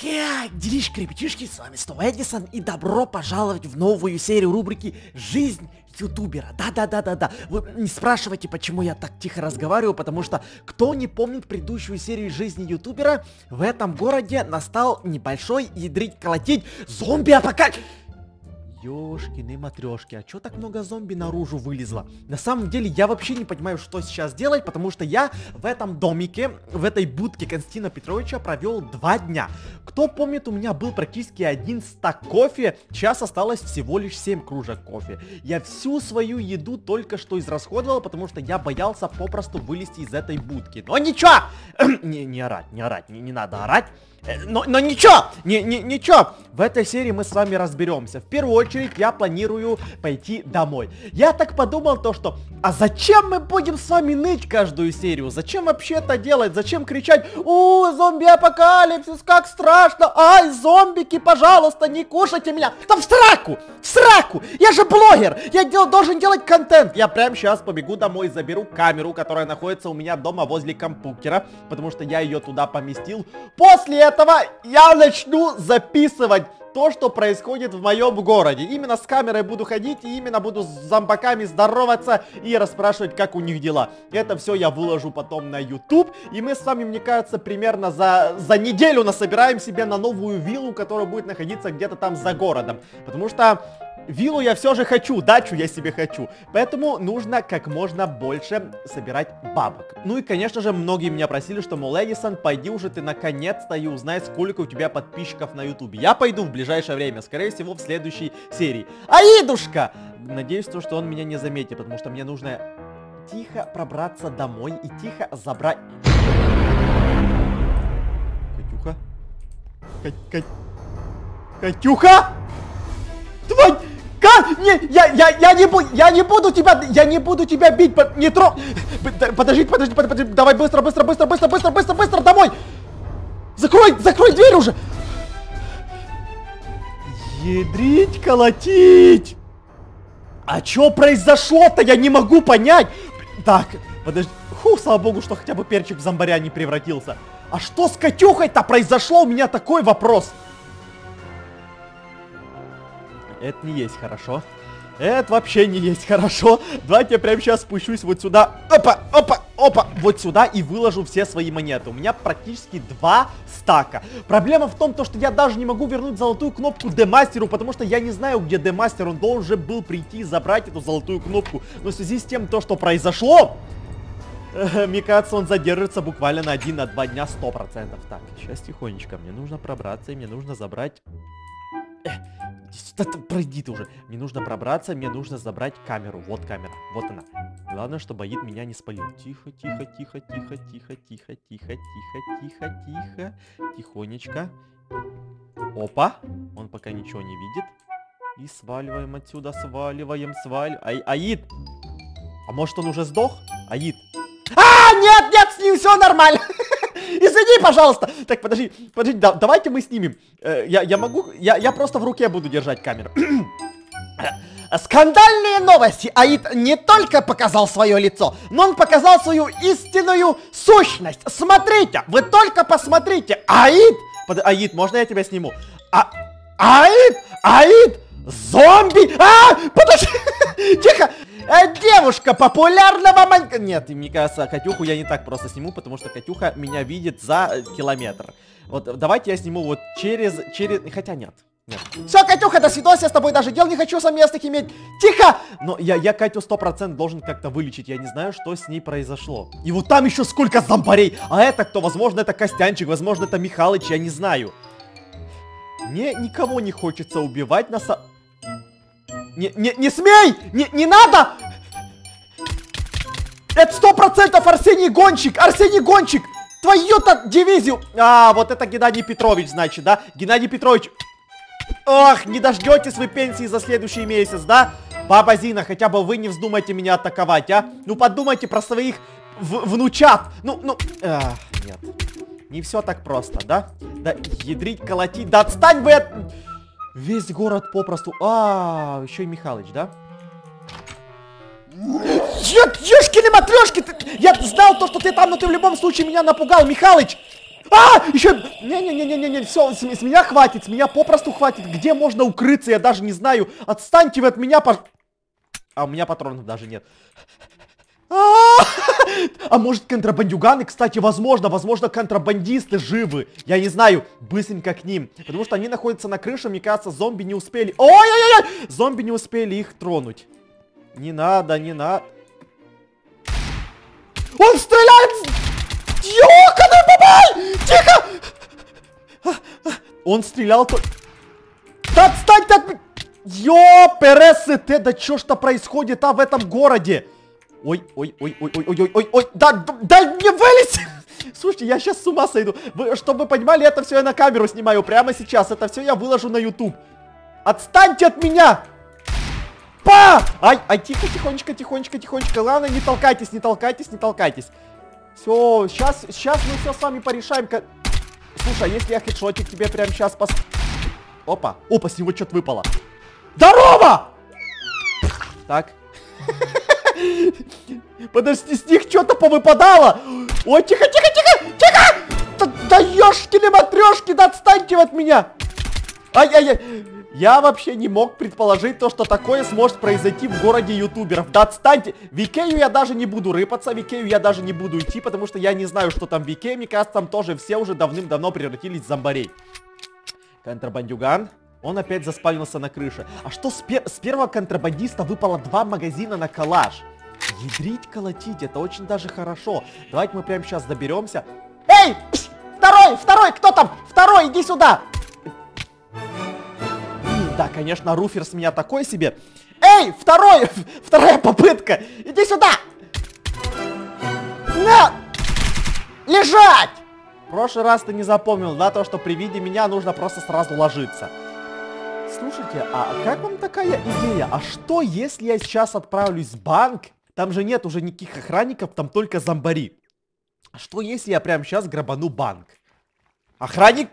Делишки, ребятишки, с вами снова Эдисон, и добро пожаловать в новую серию рубрики «Жизнь ютубера». Да. Вы не спрашивайте, почему я так тихо разговариваю, потому что, кто не помнит предыдущую серию «Жизни ютубера», в этом городе настал небольшой ядрить-колотить зомби-апокалипсис. Ёшкины матрешки, а чё так много зомби наружу вылезло? На самом деле я вообще не понимаю, что сейчас делать, потому что я в этом домике, в этой будке Константина Петровича провел 2 дня. Кто помнит, у меня был практически 1 стак кофе, сейчас осталось всего лишь 7 кружек кофе. Я всю свою еду только что израсходовал, потому что я боялся попросту вылезти из этой будки. Но ничего! Не орать, не надо орать. Но ничего, ничего, в этой серии мы с вами разберемся. В первую очередь я планирую пойти домой. Я так подумал то, что, а зачем мы будем с вами ныть каждую серию? Зачем вообще это делать? Зачем кричать: о, зомби-апокалипсис, как страшно, ай, зомбики, пожалуйста, не кушайте меня. Там в сраку, я же блогер, я должен делать контент. Я прямо сейчас побегу домой, заберу камеру, которая находится у меня дома возле компьютера, потому что я ее туда поместил. После этого я начну записывать то, что происходит в моем городе. Именно с камерой буду ходить, и именно буду с зомбаками здороваться и расспрашивать, как у них дела. Это все я выложу потом на YouTube, и мы с вами, мне кажется, примерно за неделю насобираем себе на новую виллу, которая будет находиться где-то там за городом. Потому что виллу я все же хочу, дачу я себе хочу. Поэтому нужно как можно больше собирать бабок. Ну и, конечно же, многие меня просили, что, мол, Эдисон, пойди уже ты наконец-то и узнай, сколько у тебя подписчиков на ютубе. Я пойду в ближайшее время, скорее всего, в следующей серии. Аидушка! Надеюсь, что он меня не заметит, потому что мне нужно тихо пробраться домой и тихо забрать... Катюха? Твой... Я не буду тебя бить, не трогай. Подожди, давай быстро домой. Закрой дверь уже. Ядрить, колотить. А чё произошло-то? Я не могу понять. Так, подожди. Слава богу, что хотя бы перчик в зомбаря не превратился. А что с Катюхой-то произошло? У меня такой вопрос. Это не есть хорошо. Это вообще не есть хорошо. Давайте я прямо сейчас спущусь вот сюда. Опа. Вот сюда и выложу все свои монеты. У меня практически 2 стака. Проблема в том, что я даже не могу вернуть золотую кнопку демастеру, потому что я не знаю, где демастер. Он должен был прийти и забрать эту золотую кнопку. Но в связи с тем, что произошло, мне кажется, он задержится буквально на 1-2 дня 100%. Так, сейчас тихонечко. Мне нужно пробраться и мне нужно забрать... Пройди ты уже. Мне нужно пробраться, мне нужно забрать камеру. Вот камера, вот она. Главное, чтобы Аид меня не спалил. Тихо. Тихонечко. Опа. Он пока ничего не видит. И сваливаем отсюда, сваливаем. Аид! А может, он уже сдох? Аид! Нет, с ним все нормально. Извини, пожалуйста. Так, подожди, давайте мы снимем. Я могу, я просто в руке буду держать камеру. Скандальные новости. Аид не только показал свое лицо, но он показал свою истинную сущность. Смотрите, вы только посмотрите. Аид, можно я тебя сниму? Аид, зомби. Подожди, тихо. Девушка популярного Нет, мне кажется, Катюху я не так просто сниму, потому что Катюха меня видит за километр. Вот давайте я сниму вот через... Хотя нет. Все, Катюха, до свидания, я с тобой даже дел не хочу совместных иметь. Тихо! Но я Катю 100% должен как-то вылечить. Я не знаю, что с ней произошло. И вот там еще сколько зомбарей. А это кто? Возможно, это Костянчик, возможно, это Михалыч, я не знаю. Мне никого не хочется убивать на Не смей! Не надо! Это 100% Арсений Гончик! Твою-то дивизию! Вот это Геннадий Петрович, значит, да? Геннадий Петрович. Ох, не дождетесь вы пенсии за следующий месяц, да? Баба Зина, хотя бы вы не вздумайте меня атаковать, а? Ну подумайте про своих внучат. Нет. Не все так просто, да? Да, ядрить, колотить, да отстань вы от... Весь город попросту... еще и Михалыч, да? Ешкины матрешки! Я знал то, что ты там, но ты в любом случае меня напугал, Михалыч! А! Еще... Не-не-не-не-не, все, с меня хватит, с меня попросту хватит. Где можно укрыться, я даже не знаю. Отстаньте вы от меня, А у меня патронов даже нет. А может контрабандюганы, кстати, возможно контрабандисты живы. Я не знаю, быстренько к ним. Потому что они находятся на крыше, мне кажется, зомби не успели. Ой-ой-ой! Зомби не успели их тронуть. Не надо, не надо. Он стреляет! Ёканый бабай! Тихо! Он стрелял только... Да отстань так! Ёпересете! Да чё ж-то происходит, в этом городе? Ой, да не вылезь! Слушайте, я сейчас с ума сойду. Чтобы вы понимали, это все я на камеру снимаю прямо сейчас. Это все я выложу на YouTube. Отстаньте от меня! Ай, тихо, тихонечко. Главное, не толкайтесь. Все, сейчас мы все с вами порешаем. Слушай, а если я хедшотик тебе прямо сейчас Опа, с него что-то выпало. Здорово! Так. Подожди, с них что-то повыпадало. Ой, тихо! Да ёшкины-матрёшки, да отстаньте от меня! Ай-яй-яй! Я вообще не мог предположить то, что такое сможет произойти в городе ютуберов. Да отстаньте! В Икею я даже не буду рыпаться, в Икею я даже не буду идти, потому что я не знаю, что там в Икее. Мне кажется, там тоже все уже давным-давно превратились в зомбарей. Контрабандюган. Он опять заспавнился на крыше. А что с первого контрабандиста выпало 2 магазина на калаш? Ядрить, колотить, это очень даже хорошо. Давайте мы прямо сейчас доберемся. Эй! Второй, кто там? Второй, иди сюда! Да, конечно, руфер с меня такой себе. Эй, вторая попытка! Иди сюда! На! Лежать! В прошлый раз ты не запомнил, да, то, что при виде меня нужно просто сразу ложиться. Слушайте, а как вам такая идея? А что, если я сейчас отправлюсь в банк? Там же нет уже никаких охранников, там только зомбари. А что, если я прямо сейчас грабану банк? Охранник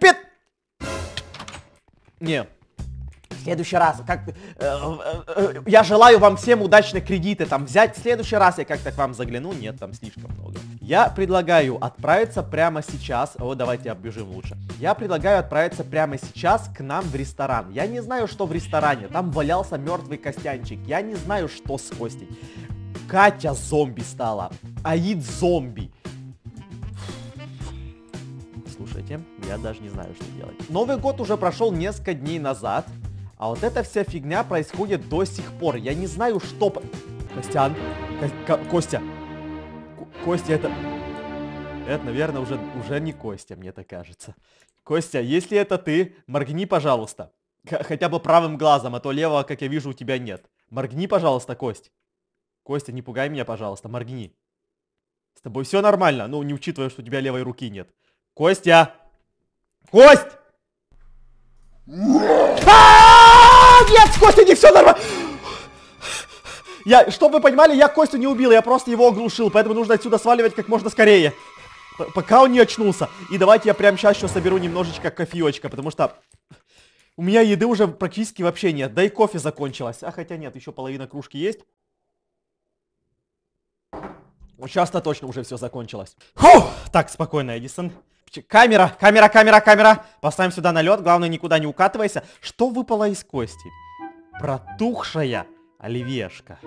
Не. В следующий раз, я желаю вам всем удачных кредиты там взять. В следующий раз я как-то к вам загляну. Нет, там слишком много. Я предлагаю отправиться прямо сейчас. Давайте оббежим лучше. Я предлагаю отправиться прямо сейчас к нам в ресторан. Я не знаю, что в ресторане. Там валялся мертвый Костянчик. Я не знаю, что с Костей. Катя зомби стала. Аид зомби. Слушайте, я даже не знаю, что делать. Новый год уже прошел несколько дней назад. А вот эта вся фигня происходит до сих пор. Я не знаю, что... Костян. Костя. Костя, это... Это, наверное, уже не Костя, мне так кажется. Костя, если это ты, моргни, пожалуйста. Хотя бы правым глазом, а то левого, как я вижу, у тебя нет. Моргни, пожалуйста, Кость. Костя, не пугай меня, пожалуйста, моргни. С тобой все нормально, ну, не учитывая, что у тебя левой руки нет. Костя! Кость! Нет, с Костей не все нормально! Чтобы вы понимали, я Костю не убил, я просто его оглушил, поэтому нужно отсюда сваливать как можно скорее. Пока он не очнулся. И давайте я прямо сейчас еще соберу немножечко кофеечка, потому что у меня еды уже практически вообще нет. Да и кофе закончилось. А хотя нет, еще половина кружки есть. Вот сейчас-то точно уже все закончилось. Фух! Так, спокойно, Эдисон. Камера. Поставим сюда на лед, главное никуда не укатывайся. Что выпало из Кости? Протухшая оливьешка.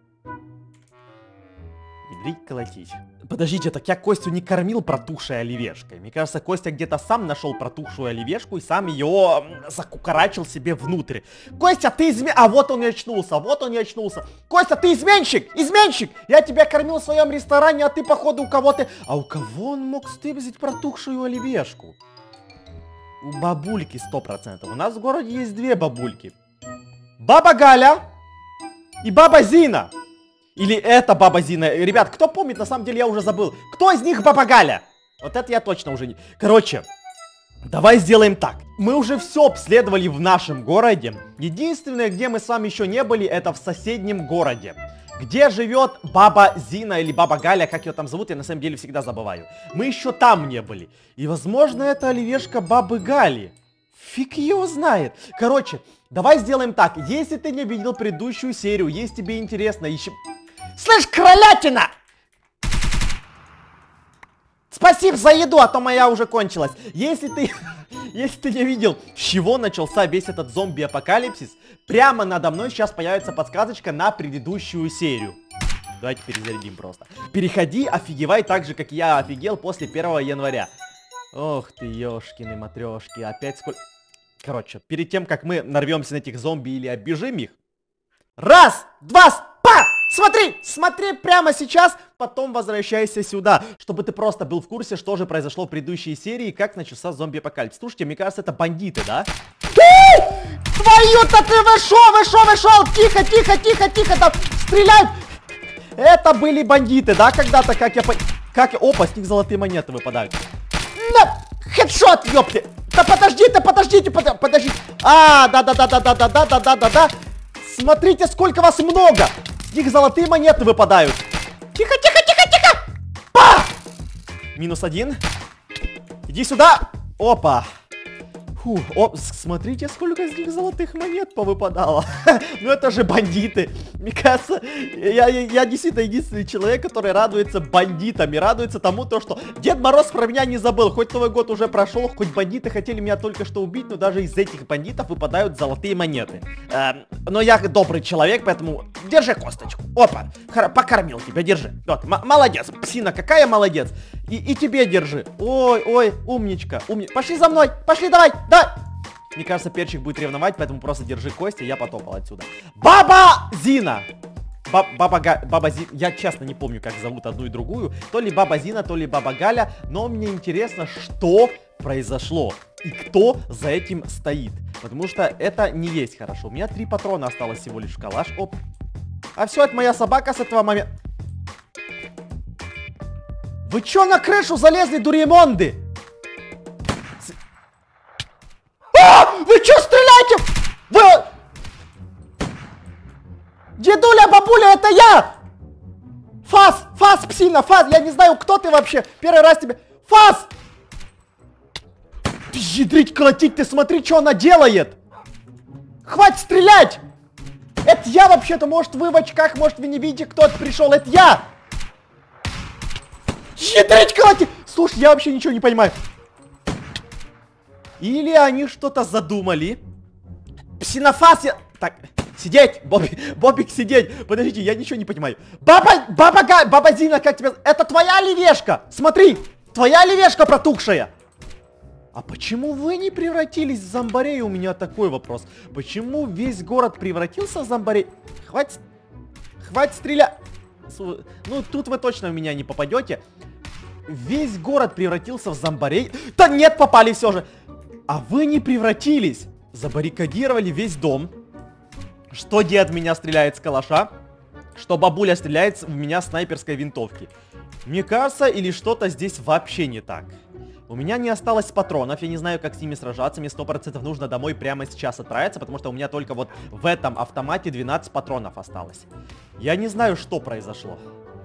Ядрить, колотить. Подождите, так я Костю не кормил протухшей оливьешкой. Мне кажется, Костя где-то сам нашел протухшую оливьешку и сам ее закукарачил себе внутрь. Костя, ты А вот он и очнулся, Костя, ты изменщик! Я тебя кормил в своем ресторане, а ты, походу, у кого-то... А у кого он мог стыбзить протухшую оливьешку? У бабульки 100%. У нас в городе есть 2 бабульки. Баба Галя и баба Зина. Или это баба Зина. Ребят, кто помнит, на самом деле я уже забыл. Кто из них баба Галя? Вот это я точно уже не... Короче, давай сделаем так. Мы уже все обследовали в нашем городе. Единственное, где мы с вами еще не были, это в соседнем городе. Где живет баба Зина или баба Галя, как ее там зовут, я на самом деле всегда забываю. Мы еще там не были. И возможно, это оливьешка бабы Гали. Фиг его знает. Короче, давай сделаем так. Если ты не видел предыдущую серию, если тебе интересно, ищи... Слышь, кролятина! Спасибо за еду, а то моя уже кончилась. Если ты не видел, с чего начался весь этот зомби-апокалипсис, прямо надо мной сейчас появится подсказочка на предыдущую серию. Давайте перезарядим просто. Переходи, офигевай так же, как я офигел после 1 января. Ох ты, ёшкины матрешки, опять сколько... Короче, перед тем, как мы нарвемся на этих зомби или оббежим их... Раз, два, па! Смотри, смотри прямо сейчас, потом возвращайся сюда, чтобы ты просто был в курсе, что же произошло в предыдущей серии и как начался зомби-апокалипсис. Слушайте, мне кажется, это бандиты, да? Твою-то ты вышел! Тихо, тихо, тихо, тихо, там стреляют! Это были бандиты, да, когда-то, как я... Опа, с них золотые монеты выпадают. На! Хедшот, ёпты! Да подождите! А, да. Смотрите, сколько вас много! С них золотые монеты выпадают. Тихо! Па! -1. Иди сюда. Опа. Фу, смотрите, сколько из них золотых монет повыпадало. Ну это же бандиты. Мне кажется, я действительно единственный человек, который радуется бандитам и радуется тому, что Дед Мороз про меня не забыл. Хоть Новый год уже прошел, хоть бандиты хотели меня только что убить, но даже из этих бандитов выпадают золотые монеты. Но я добрый человек, поэтому держи косточку. Опа, покормил тебя, держи. Вот, молодец, псина какая молодец. И тебе держи. Ой, умничка. Пошли за мной, пошли, давай. Мне кажется, перчик будет ревновать, поэтому просто держи кости, я потопал отсюда. Баба Зина! Баба Зина, я честно не помню, как зовут одну и другую. То ли Баба Зина, то ли Баба Галя. Но мне интересно, что произошло и кто за этим стоит. Потому что это не есть хорошо. У меня 3 патрона осталось всего лишь в калаш. Оп. А все, это моя собака с этого момента. Вы чё на крышу залезли, дуремонды? Вы чё стреляете? Вы... Дедуля, бабуля, это я! Фас, псина, Фас, я не знаю, кто ты вообще. Первый раз тебе... Фас! Ты ядрить, колотить, ты смотри, что она делает! Хватит стрелять! Это я вообще-то, может вы в очках, может вы не видите, кто это пришел, это я! Ядрить, колотить! Слушай, я вообще ничего не понимаю. Или они что-то задумали. Псинофас, я... Так, сидеть, Бобик, сидеть. Подождите, я ничего не понимаю. Баба Зина, как тебя... Это твоя оливешка! Смотри, твоя оливешка протухшая. А почему вы не превратились в зомбарей? У меня такой вопрос. Почему весь город превратился в зомбарей? Хватит стрелять. Ну, тут вы точно в меня не попадете. Весь город превратился в зомбарей. Да нет, попали все же. А вы не превратились. Забаррикадировали весь дом. Что дед в меня стреляет с калаша, что бабуля стреляет в меня с снайперской винтовки. Мне кажется, или что-то здесь вообще не так. У меня не осталось патронов, я не знаю, как с ними сражаться. Мне 100% нужно домой прямо сейчас отправиться, потому что у меня только вот в этом автомате 12 патронов осталось. Я не знаю, что произошло.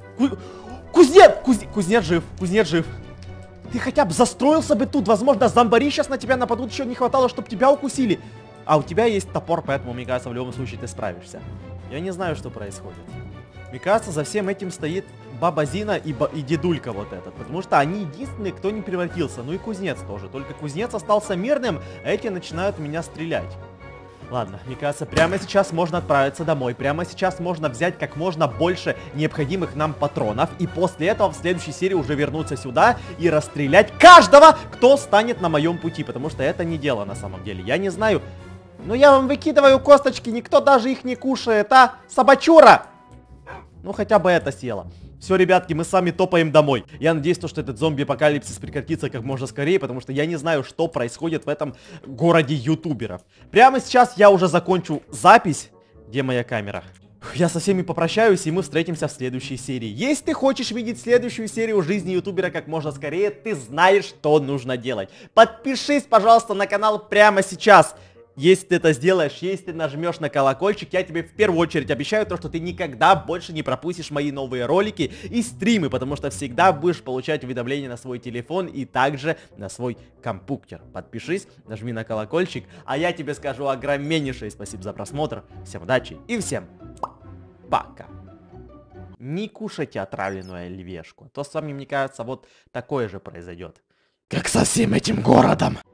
Кузнец жив. Ты хотя бы застроился бы тут. Возможно, зомбари сейчас на тебя нападут. Еще не хватало, чтобы тебя укусили. А у тебя есть топор, поэтому, мне кажется, в любом случае ты справишься. Я не знаю, что происходит. Мне кажется, за всем этим стоит Баба Зина и дедулька вот этот. Потому что они единственные, кто не превратился. Ну и кузнец тоже. Только кузнец остался мирным, а эти начинают в меня стрелять. Ладно, мне кажется, прямо сейчас можно отправиться домой. Прямо сейчас можно взять как можно больше необходимых нам патронов. И после этого в следующей серии уже вернуться сюда и расстрелять каждого, кто станет на моем пути. Потому что это не дело на самом деле. Я не знаю. Но я вам выкидываю косточки, никто даже их не кушает, а? Собачура! Ну хотя бы это съела. Все, ребятки, мы с вами топаем домой. Я надеюсь, что этот зомби-апокалипсис прекратится как можно скорее, потому что я не знаю, что происходит в этом городе ютуберов. Прямо сейчас я уже закончу запись. Где моя камера? Я со всеми попрощаюсь, и мы встретимся в следующей серии. Если ты хочешь видеть следующую серию жизни ютубера как можно скорее, ты знаешь, что нужно делать. Подпишись, пожалуйста, на канал прямо сейчас. Если ты это сделаешь, если ты нажмешь на колокольчик, я тебе в первую очередь обещаю то, что ты никогда больше не пропустишь мои новые ролики и стримы, потому что всегда будешь получать уведомления на свой телефон и также на свой компьютер. Подпишись, нажми на колокольчик, а я тебе скажу огромнейшее спасибо за просмотр. Всем удачи и всем пока. не кушайте отравленную оливьешку. А то с вами, мне кажется, вот такое же произойдет. Как со всем этим городом.